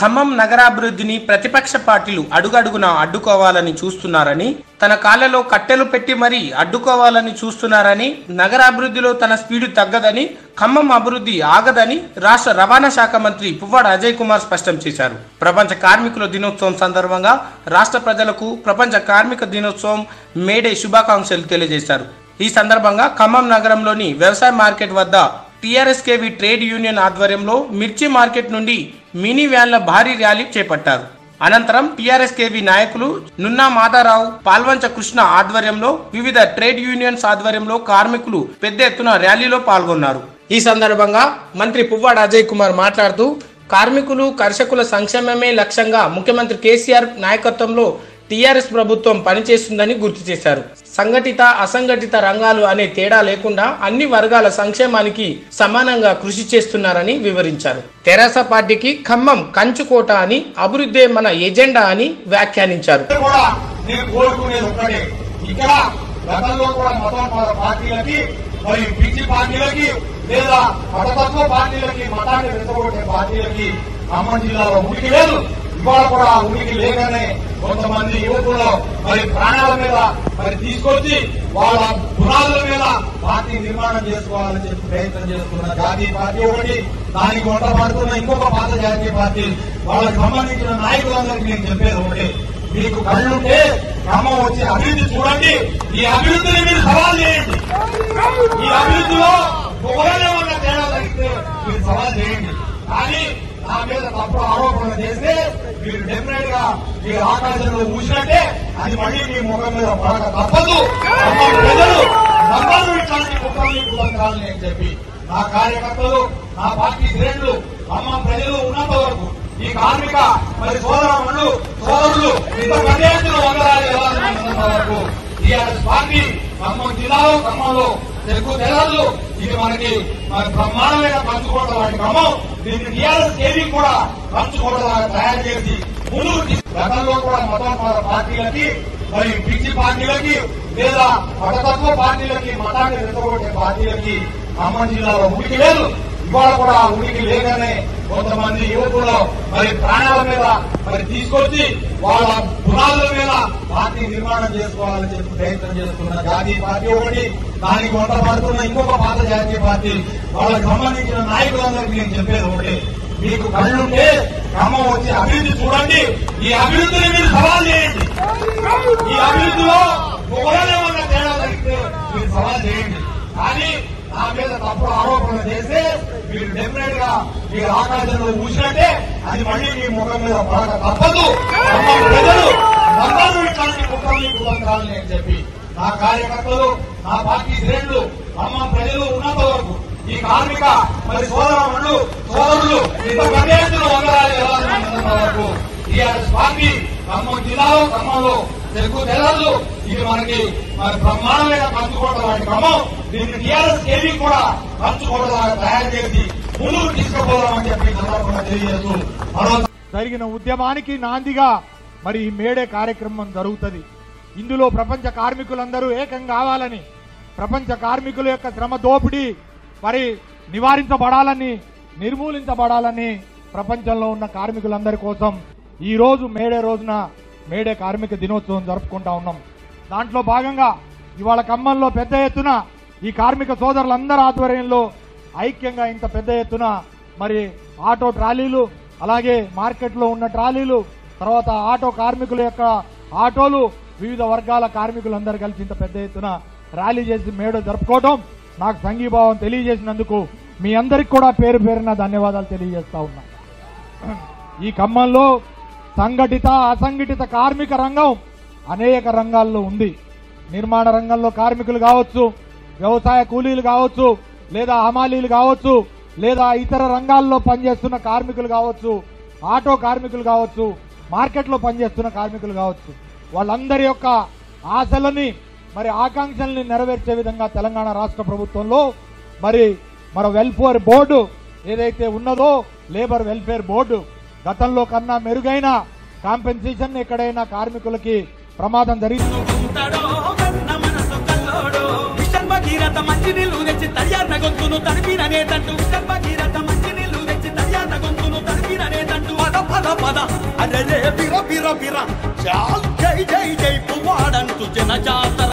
ఖమ్మం నగరాభివృద్ధిని ప్రతిపక్ష పార్టీలు అడుగడుగునా అడ్డుకోవాలని చూస్తున్నారని, తన కాళ్లలో కట్టెలు పెట్టి మరీ అడ్డుకోవాలని చూస్తున్నారని, నగరాభివృద్ధిలో తన స్పీడు తగ్గదని, ఖమ్మం అభివృద్ధి ఆగదని రాష్ట్ర రవాణా శాఖ మంత్రి పువ్వాడ అజయ్ కుమార్ స్పష్టం చేశారు. ప్రపంచ కార్మికుల దినోత్సవం సందర్భంగా రాష్ట్ర ప్రజలకు ప్రపంచ కార్మిక దినోత్సవం మేడే శుభాకాంక్షలు తెలియజేశారు. ఈ సందర్భంగా ఖమ్మం నగరంలోని వ్యవసాయ మార్కెట్ వద్ద టీఆర్ఎస్కేవి ట్రేడ్ యూనియన్ ఆధ్వర్యంలో మిర్చి మార్కెట్ నుండి మినీ వ్యాన్ల భారీ ర్యాలీ చేపట్టారు. అనంతరం టీఆర్ఎస్కేవి నాయకులు నున్నా మాధవరావు, పాల్వంచ కృష్ణ ఆధ్వర్యంలో వివిధ ట్రేడ్ యూనియన్స్ ఆధ్వర్యంలో కార్మికులు పెద్ద ఎత్తున ర్యాలీలో పాల్గొన్నారు. ఈ సందర్భంగా మంత్రి పువ్వాడ అజయ్ కుమార్ మాట్లాడుతూ, కార్మికులు కర్షకుల సంక్షేమమే లక్ష్యంగా ముఖ్యమంత్రి కేసీఆర్ నాయకత్వంలో టీఆర్ఎస్ ప్రభుత్వం పనిచేస్తుందని గుర్తు చేశారు. సంఘటిత అసంఘటిత రంగాలు అనే తేడా లేకుండా అన్ని వర్గాల సంక్షేమానికి సమానంగా కృషి చేస్తున్నారని వివరించారు. తెరాస పార్టీకి ఖమ్మం కంచుకోట అని, అభివృద్ధి మన ఎజెండా అని వ్యాఖ్యానించారు. ఇవాళ కూడా ఉనికి లేకనే కొంతమంది యువకులు ప్రాణాల మీద తీసుకొచ్చి వాళ్ళ పునాదుల మీద పార్టీ నిర్మాణం చేసుకోవాలని చెప్పి ప్రయత్నం చేస్తున్న జాతీయ పార్టీ ఒకటి, దానికి వంటపడుతున్న ఇంకొక పాత జాతీయ పార్టీ, వాళ్ళకి సంబంధించిన నాయకులందరికీ నేను చెప్పేది ఒకటి, మీకు కళ్ళుంటే ఖమ్మం వచ్చి అభివృద్ధి చూడండి, ఈ అభివృద్ధిని మీరు సవాల్ చేయండి, ఈ అభివృద్ధిలో ఒకవేళ ఉన్న తేడా తగ్గితే మీరు సవాల్ చేయండి. కానీ నా మీద తప్పుడు ఆరోపణలు చేస్తే మీరు డెఫినెట్ గా మీరు ఆకాశంలో చూసినట్టే అది మళ్ళీ మీ ముఖం మీద పడక తప్పదు. ప్రజలు నమ్మరు ఇట్లాంటి కుట్రలు అని చెప్పి నా కార్యకర్తలు, నా పార్టీ శ్రేణులు, ఖమ్మం ప్రజలు ఉన్నంత వరకు ఈ కార్మిక సోదరులు ఇంత పెద్ద ఎత్తున వందలాది వెళ్ళాలనుకున్నంత వరకు టీఆర్ఎస్ పార్టీ ఖమ్మం జిల్లాలో, ఖమ్మంలో తెలుగు తెలలు ఇది మనకి బ్రహ్మాండమైన పంచుకోట లాంటి క్రమం. దీన్ని టీఆర్ఎస్ కేవీ కూడా పంచుకోటలాగా తయారు చేసి ముందుకు గతంలో కూడా మతం పార్టీలకి పిచ్చి పార్టీలకి లేదా మతతత్వ పార్టీలకి మతాన్ని రెచ్చగొట్టే పార్టీలకి ఖమ్మం జిల్లాలో ఉనికి లేదు. ఇవాళ కూడా ఉనికి లేకనే కొంతమంది యువకులు ప్రాణాల మీద తీసుకొచ్చి వాళ్ళ పునాదుల మీద పార్టీ నిర్మాణం చేసుకోవాలని చెప్పి ప్రయత్నం చేస్తున్న జాతీయ పార్టీ ఒకటి, దానికి వంటపడుతున్న ఇంకొక పాత జాతీయ పార్టీ, వాళ్ళకి సంబంధించిన నాయకులందరికీ నేను చెప్పేది ఒకటి, మీకు కళ్ళుంటే ఖమ్మం వచ్చి అభివృద్ధి చూడండి, ఈ అభివృద్ధిని మీరు సవాల్ చేయండి, ఈ అభివృద్ధిలో ఒకవేళ ఉన్న తేడా తగ్గితే మీరు సవాల్ చేయండి. కానీ నా మీద తప్పుడు ఆరోపణలు చేస్తే మీరు డెఫినెట్ గా మీరు ఆకాశంలో చూసినట్టే అది మళ్ళీ మీ ముఖం మీద పడక తప్పదు. ప్రజలు నమ్మరు ఇట్లాంటి కుట్రలు అని చెప్పి నా కార్యకర్తలు, నా పార్టీ శ్రేణులు, ఖమ్మం ప్రజలు ఉన్నంత వరకు ఈ కార్మిక సోదరులు ఇంత పెద్ద ఎత్తున వందలాది వెళ్ళాలనుకున్నంత వరకు టీఆర్ఎస్ పార్టీ ఖమ్మం జిల్లాలో, ఖమ్మంలో తెలుగు తెలలు ఇది మనకి బ్రహ్మాండమైన పంచుకోట లాంటి క్రమం. దీన్ని టీఆర్ఎస్ కేవీ కూడా పంచుకోటలాగా తయారు చేసి ముందుకు తీసుకుపోదామని చెప్పి సందర్భంగా తెలియజేస్తూ జరిగిన ఉద్యమానికి నాందిగా ఈ మేడే కార్యక్రమం జరుగుతుంది. ఇందులో ప్రపంచ కార్మికులందరూ ఏకం కావాలని, ప్రపంచ కార్మికుల యొక్క శ్రమ దోపిడీ నివారించబడాలని, నిర్మూలించబడాలని ప్రపంచంలో ఉన్న కార్మికులందరి కోసం ఈ రోజు మేడే రోజున మేడే కార్మిక దినోత్సవం జరుపుకుంటా ఉన్నాం. దాంట్లో భాగంగా ఇవాళ ఖమ్మంలో పెద్ద ఎత్తున ఈ కార్మిక సోదరులందరి ఆధ్వర్యంలో ఐక్యంగా ఇంత పెద్ద ఎత్తున ఆటో ట్రాలీలు, అలాగే మార్కెట్లో ఉన్న ట్రాలీలు, తర్వాత ఆటో కార్మికుల యొక్క ఆటోలు, వివిధ వర్గాల కార్మికులందరూ కలిసి ఇంత పెద్ద ఎత్తున ర్యాలీ చేసి మేడే జరుపుకోవడం, నాకు సంఘీభావం తెలియజేసినందుకు మీ అందరికి కూడా పేరు పేరున ధన్యవాదాలు తెలియజేస్తా ఉన్నా. ఈ ఖమ్మంలో సంఘటిత అసంఘటిత కార్మిక రంగం అనేక రంగాల్లో ఉంది. నిర్మాణ రంగంలో కార్మికులు కావచ్చు, వ్యవసాయ కూలీలు కావచ్చు, లేదా హమాలీలు కావచ్చు, లేదా ఇతర రంగాల్లో పనిచేస్తున్న కార్మికులు కావచ్చు, ఆటో కార్మికులు కావచ్చు, మార్కెట్లో పనిచేస్తున్న కార్మికులు కావచ్చు, వాళ్ళందరి యొక్క ఆశలని ఆకాంక్షల్ని నెరవేర్చే విధంగా తెలంగాణ రాష్ట్ర ప్రభుత్వంలో మన వెల్ఫేర్ బోర్డు ఏదైతే ఉన్నదో, లేబర్ వెల్ఫేర్ బోర్డు గతంలో కన్నా మెరుగైన కాంపెన్సేషన్ ఎక్కడైనా కార్మికులకి ప్రమాదం జరిగింది మంచి నీళ్లు తెచ్చి తడియార గొంతును తడిపిననే తంటూ రే బిర బిర బిర చాల్ జై జై జై పువ్వాడంటూ జనజాతర